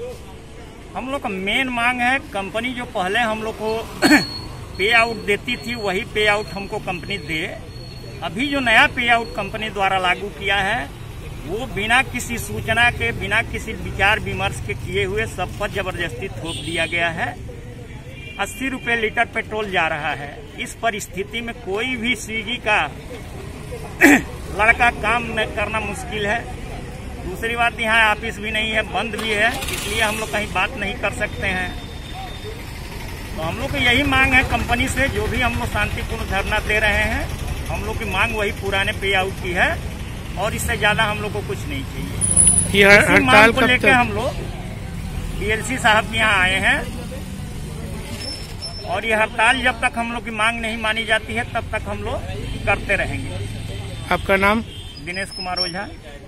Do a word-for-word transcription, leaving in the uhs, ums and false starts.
हम लोग का मेन मांग है, कंपनी जो पहले हम लोग को पे आउट देती थी वही पे आउट हमको कंपनी दे। अभी जो नया पे आउट कंपनी द्वारा लागू किया है वो बिना किसी सूचना के, बिना किसी विचार विमर्श के किए हुए सब पर जबरदस्ती थोप दिया गया है। अस्सी रुपये लीटर पेट्रोल जा रहा है। इस परिस्थिति में कोई भी स्विगी का लड़का काम करना मुश्किल है। दूसरी बात, यहाँ ऑफिस भी नहीं है, बंद भी है, इसलिए हम लोग कहीं बात नहीं कर सकते हैं। तो हम लोग की यही मांग है कंपनी से, जो भी हम लोग शांतिपूर्ण धरना दे रहे हैं, हम लोग की मांग वही पुराने पे आउट की है और इससे ज्यादा हम लोग को कुछ नहीं चाहिए। ये हड़ताल को लेकर हम लोग डीएलसी साहब के यहाँ आए हैं और ये हड़ताल जब तक हम लोग की मांग नहीं मानी जाती है तब तक हम लोग करते रहेंगे। आपका नाम? दिनेश कुमार ओझा।